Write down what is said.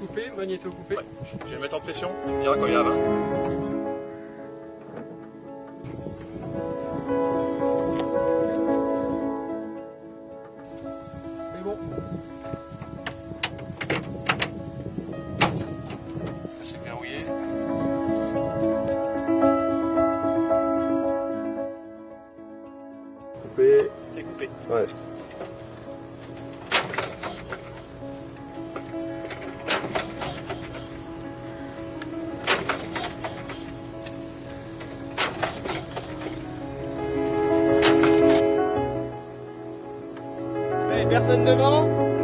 coupé, magnéto coupé. Ouais, je vais le mettre en pression, il me dira quand il est à 20. C'est bon. C'est verrouillé. Coupé. C'est coupé. Ouais. Allez, personne devant.